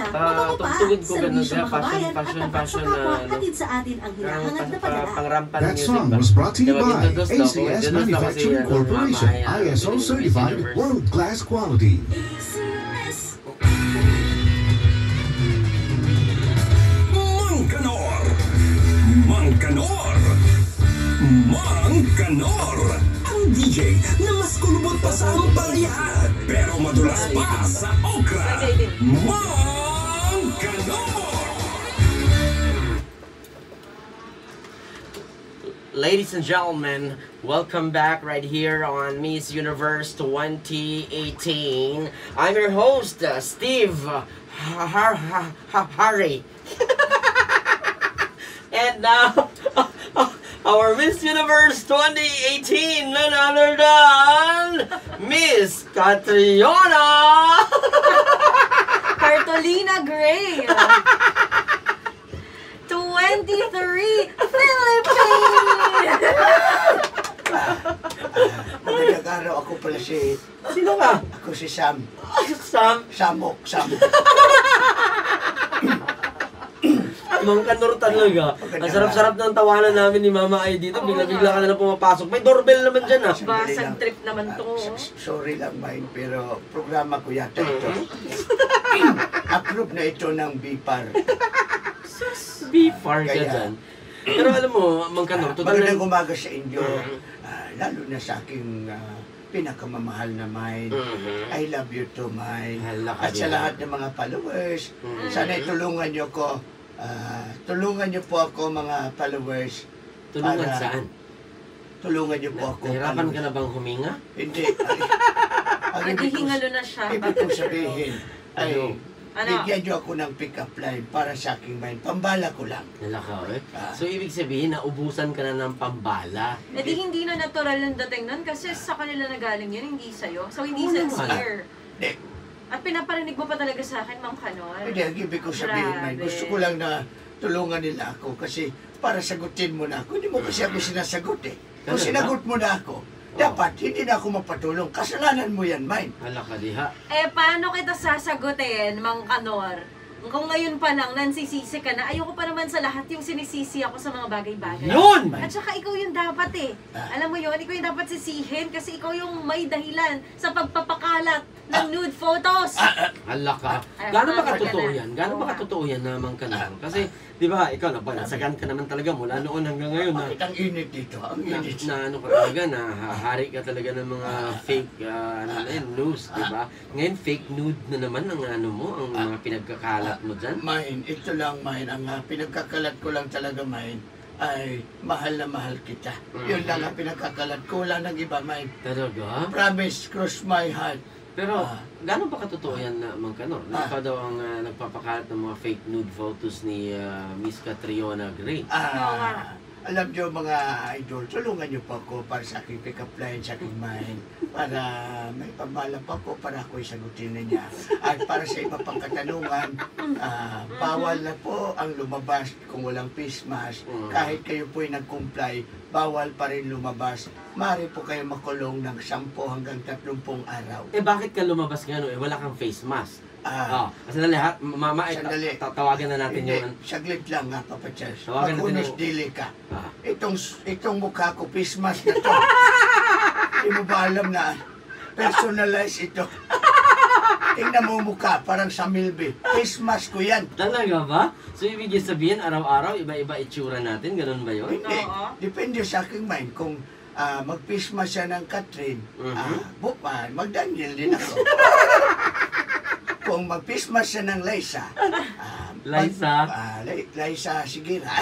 Tugtugin ko ganun kaya fashion That song was brought to you by ACS Manufacturing Corporation, ISO certified world-class quality. Mangkanor, ang DJ na mas kulubot pa sa ampalaya, pero madulas pa sa okra. Mangkanor! Ladies and gentlemen, welcome back right here on Miss Universe 2018. I'm your host, Steve Harry. And now, our Miss Universe 2018, none other than Miss Catriona Cartolina Gray. 23 Philippines! Magandang araw, ako pala si... Sino ka? Ako si Sam. Sam? Samok. Mangkanor talaga. Ang sarap-sarap ng tawanan namin ni Mama Ay dito. Bigla-bigla ka na lang pumapasok. May doorbell naman dyan ah. Basag trip naman to. Sorry lang, Mine, pero programa ko yata ito. Approve na ito ng BIPAR. BIPAR ka dyan. Pero alam mo, Mangkanor, magandang umaga sa inyo. Lalo na sa aking pinakamamahal na Mine. I love you too, Mine. At sa lahat ng mga followers, sana tulungan niyo ko. Tulungan niyo po ako, mga followers. Tulungan saan? Tulungan niyo po ako. Nahirapan ka na bang huminga? Hindi. Naghihingalo na siya. Ibig ko sabihin, ay, bigyan niyo ako ng pick-up line para sa aking mind. Pambala ko lang. Nalakaw eh. So, ibig sabihin, naubusan ka na ng pambala. Eh di hindi na natural yung dating nun kasi sa kanila na galing yun, hindi sa'yo. So, hindi sincere. At pinaparinig mo pa talaga sa akin, Ma'am Kanor. Hindi, ang ibig ko sabihin, man, gusto ko lang na tulungan nila ako kasi para sagutin mo na ako. Hindi mo kasi ako sinasagot eh. Kung sinagot mo na ako, dapat hindi na ako mapatulong. Kasalanan mo yan, Mine. Hala ka diha. Eh, paano kita sasagutin, Mang Kanor? Kung ngayon pa lang, nansisisi ka na, ayoko pa naman sa lahat yung sinisisi ako sa mga bagay-bagay. Yun! At saka ikaw yung dapat eh. Alam mo yun, ikaw yung dapat sisihin kasi ikaw yung may dahilan sa pagpapakalat ng nude photos. Hala ka. Gano'n ba katotoo yan? Gano'n ba katotoo yan naman ka na? Kasi, di ba, ikaw na nasagan ka naman talaga mula noon hanggang ngayon na... Bakit ang init dito? Ang init. Na ano ka talaga, nahahari ka talaga ng mga fake news, di ba? Ngayon, fake nude na naman ang ano mo, ang mga pinagkakalat mo dyan. Mine, ito lang, Mine. Ang pinagkakalat ko lang talaga, Mine, ay mahal na mahal kita. Yun lang ang pinagkakalat ko. Wala nang iba, Mine. Talaga? Promise, cross my heart. Pero, gano'n ba katotoo yan na Mangkanor? Na ikaw daw ang nagpapakalat ng mga fake nude photos ni Miss Catriona Gray. Alam nyo mga idol, tulungan nyo po ako para sa aking pick-up line, sa aking mind, para may pambala pa ko para ako'y sagutin na niya. At para sa iba pang katanungan, bawal na po ang lumabas kung walang face mask. Kahit kayo po'y nag-comply, bawal pa rin lumabas. Maaari po kayo makulong ng 10 hanggang 30 araw. Eh bakit ka lumabas nga no? Eh wala kang face mask. Sandali ha, Mama, tawagan na natin hindi, yung... saglit lang nga, Papa Charles. Tawagan natin Mag-unos yung... dili ka. Itong mukha ko, face mask na to. Hindi mo ba alam na personalize ito? Tingnan mo mukha, parang sa Milby. Face mask ko yan. Talaga ba? So ibig sabihin, araw-araw, iba-iba itsura natin? Ganun ba yun? Hindi. Depende sa aking mind. Kung mag-face mask siya ng Catherine, bupan, mag-Daniel din ako. Kung mag-face mask siya ng Liza, Liza, sige na.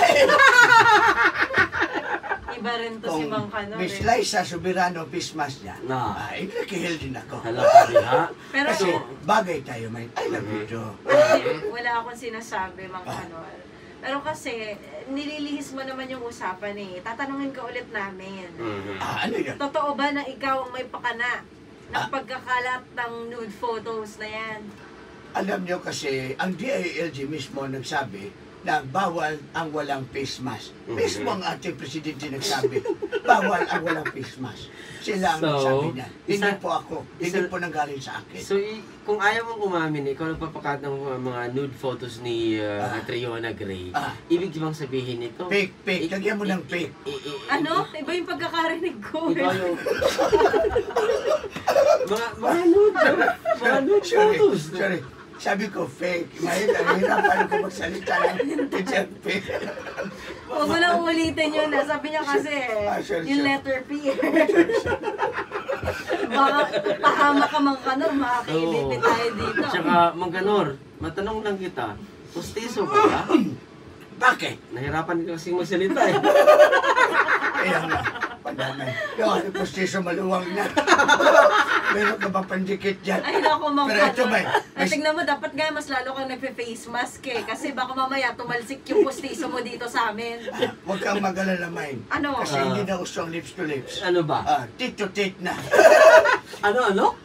Iba rin to si Mang Kanor. Miss Liza Subirano, face mask niya. Nakihil din ako. Hala ka diha. Pero kasi bagay tayo, may I love you too. Wala akong sinasabi, Mang Kanor. Pero kasi, nililihis mo naman yung usapan eh. Tatanungin ka ulit namin. Ano yun? Totoo ba na ikaw ang may pakana ng pagkakalat ng nude photos na yan? Alam nyo kasi, ang DILG mismo nagsabi, na bawal ang walang face mask. Mismo ang ating presidente nagsabi, bawal ang walang face mask. Sila ang So, nagsabi niya. Hindi isa- po ako. Hindi po nanggaling sa akin. So, kung ayaw mong umamin, ikaw nagpapakat ng mga nude photos ni Catriona Gray, ibig bang sabihin nito? Fake. Lagyan mo ng fake. Ano? Iba yung pagkakarinig ko. Ikaw yung... mga nude photos. Sorry. Sabi ko fake. Mahirapan ko magsalita ng picture fake. Huwag mo lang ulitin yun. Sabi niya kasi, Sure. yung letter P. Baka pahama ka mang kanor, makakailipin tayo dito. Tsaka, Mangkanor, matanong lang kita, pustiso ka ba? Bakit? Nahirapan ka kasing magsalita eh. Kaya nga. Padamay. Yung postiso maluwang na. Meron ka ba pandikit dyan? Ay, naku, Mang Pero ito ba? Tingnan mo, dapat nga mas lalo kang nagpe-face mask eh. Kasi baka mamaya tumalsik yung pustiso mo dito sa amin. Huwag kang mag-alala, Main. Ano? Kasi hindi na uso ang lips to lips. Ano ba? Tit to tit na. Ano?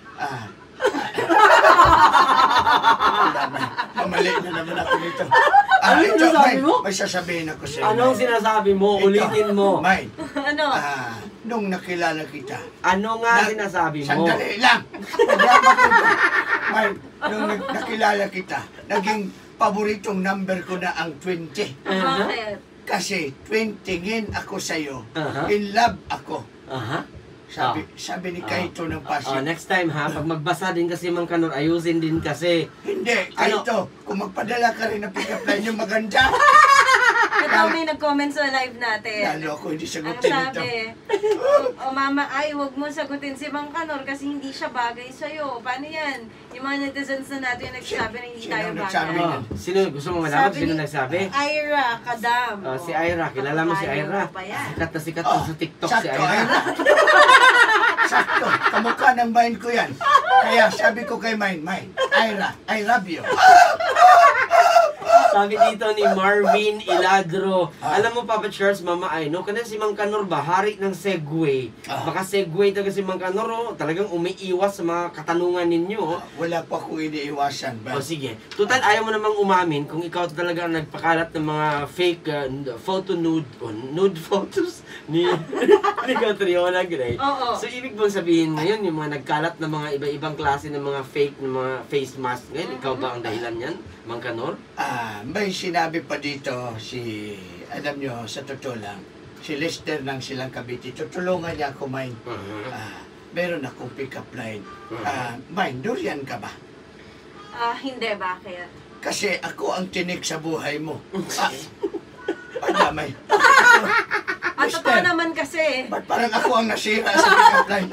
Mamali na naman ako nito. Ano Ito, sinasabi Main, mo? may sasabihin ako sa'yo. Anong Main. sinasabi mo? Ulitin mo. Main, Ano? nung nakilala kita, Ano nga sinasabi mo? sandali lang. Programa ko ba? Main, nung nakilala kita, naging paboritong number ko na ang 20. Bakit? Kasi 20 ngin ako sa'yo. Aha. In love ako. Aha. Sabi ni Kaito ng Pasig. Next time ha, pag magbasa din kasi Mangkanor, ayusin din kasi. Hindi, Ano? Kaito, kung magpadala ka rin ng pick-up line yung maganda. Ito may nag-comment sa live natin. Lalo ako hindi Ang sagutin ito. sabi, o mama, ay, huwag mo sagutin si Mang Kanor kasi hindi siya bagay sa'yo. Paano yan? Yung mga netizens na natin yung nagsasabi na hindi Sino tayo nagsabi bagay. yan? Sino gusto mo malaman? Sabi Sino ni nagsabi? Ira Kadam. Si Ira, kilala mo si Ira. Pa yan. Sikat na sa TikTok si Sakto, Ira. Sakto, kamukha ng mind ko yan. Kaya sabi ko kay mind, Ira, I love you. Sabi dito ni Marvin Iladro, alam mo Papa Charles, Mama Ay, no? Kasi si Mangkanor ba, hari ng Segway. Baka Segway talaga si Mangkanor, oh, talagang umiiwas sa mga katanungan ninyo. Oh. Wala pa akong iniiwasan. O sige, total ayaw mo namang umamin kung ikaw talaga ang nagpakalat ng mga fake photo nude o nude photos ni Catriona Gray. Oo. So ibig bang sabihin ngayon yung mga nagkalat ng mga iba-ibang klase ng mga fake ng mga face mask ngayon, ikaw ba ang dahilan yan, Mangkanor? May sinabi pa dito alam nyo, sa totoo lang, si Lester ng Silang Cavite, tutulungan niya ako, Main. Meron akong pick-up line. Main, durian ka ba? Hindi, bakit? Kasi ako ang tinik sa buhay mo. Padamay. At totoo naman kasi. Ba't parang ako ang nasira sa pick-up line?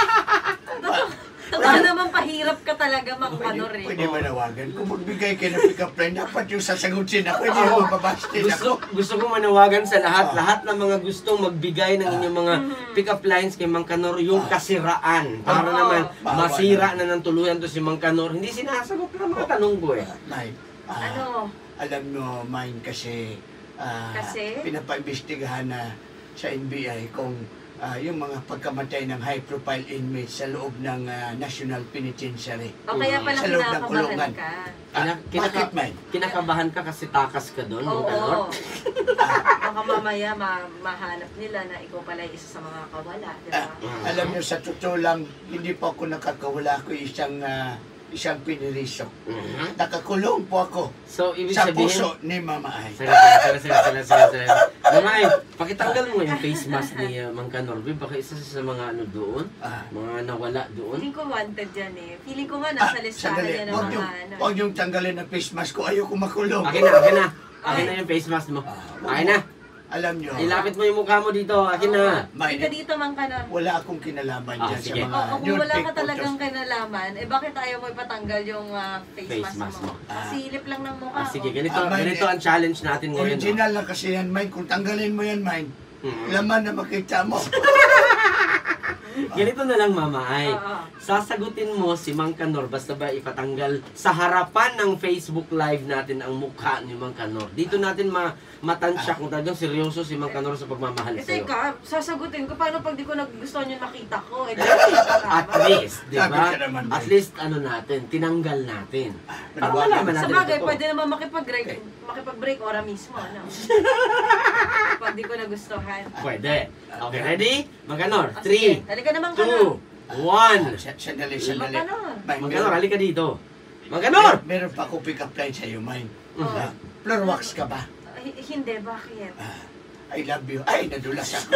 Totoo naman pahirap ka talaga, Mang Kanor eh. Pwede manawagan. Kung magbigay kayo ng pick-up line, dapat yung sasagutin ako, hindi yung mabastin ako. Gusto ko manawagan sa lahat ng mga gustong magbigay ng inyong mga pick-up lines kay Mangkanor, yung kasiraan. Para naman masira na ng tuluyan to si Mangkanor. Hindi sinasagot na mga tanong ko eh. Nay, Ano? alam nyo, Main, kasi Kasi? pinapaimbestigahan na sa NBI kung yung mga pagkamatay ng high-profile inmates sa loob ng National Penitentiary. O kaya pala Sa loob ng kulungan. kinakabahan ka. Bakit, Main? Kinakabahan ka kasi takas ka doon, Oo. Mangkanor? Baka mamaya mahanap nila na ikaw pala yung isa sa mga kawala, di ba? Alam nyo, sa totoo lang, hindi po ako nakakawala ko isang piniriso. Nakakulong po ako So, ibig sa sabihin... puso ni Mama Ay. Sige. Mama Ay, pakitanggal mo yung face mask ni Mangkanor. Baka isa sa mga ano doon, mga nawala doon. Feeling ko wanted yan eh. Feeling ko nga nasa listahan niya ng mga ano. Huwag yung tanggalin ang face mask ko. Ayoko makulong. Akin na. Akin na yung face mask mo. Akin na. Alam nyo, Ilapit mo yung mukha mo dito. Akin na. May, Hindi ka dito, Mang Kanor. wala akong kinalaman dyan sa sige. mga Kung nude wala ka pic talagang photos. kinalaman, bakit ayaw mo ipatanggal yung face mask mo? Silip lang ng mukha. Sige, oh. ganito ang challenge natin ngayon. Original lang kasi yan, Mine. Kung tanggalin mo yan, Mine, laman na makita mo. Ganito na lang, Mama Ay. Oo. Sasagutin mo si Mang Kanor basta ba ipatanggal sa harapan ng Facebook Live natin ang mukha ni Mang Kanor. Dito natin matansya kung talagang seryoso si Mang Kanor sa pagmamahal sa'yo. Teka, sasagutin ko. Paano pag di ko nagustuhan yung nakita ko? At least, di Sabi ba? ka naman, At Mike. least, ano natin, tinanggal natin. Para Maniwala. malaman Sa natin bagay, ito. pwede naman makipag-break ora mismo, ano? Pag di ko nagustuhan. Pwede. Okay, ready? Mang Kanor, Ah, sige. 3, Halika naman ka 2, 1. Sandali. Mang Kanor. Mine, Mang Kanor, halika dito. Mang Kanor! meron pa ako pick-up line sa'yo, Mine. Oo. Floor wax ka ba? Hindi, bakit? I love you. Ay, nadulas ako.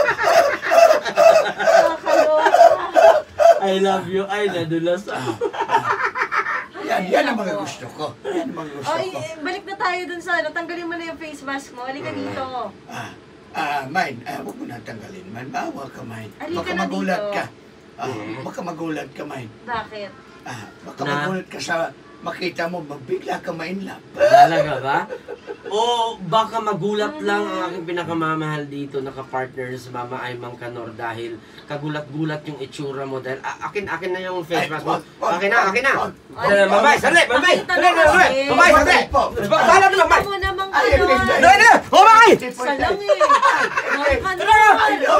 Nakakaloka. I love you. Ay, nadulas ako. Yan ang mga gusto ko. Yan ang mga gusto Ay, ko. balik na tayo dun sa ano. Tanggalin mo na yung face mask mo. Halika dito. Mine, huwag mo na tanggalin, Mine. Bawa ka, Mine. Halika Baka na magulat dito. ka. Baka magulat ka, Mine. Bakit? Baka Na? magulat ka sa makita mo, magbigla ka ma-inlove. Talaga ba? O baka magulat lang ang aking pinakamamahal dito, naka-partner sa Mama Ay Mang Kanor dahil kagulat-gulat yung itsura mo dahil akin na yung face mask mo. Akin na. Mamay, sandali, mamay! Mamay, sandali! Bahala na, mamay! Ito mo namang Ay, ano. ay, ay. Mamay! Salang eh. Mang Kanor.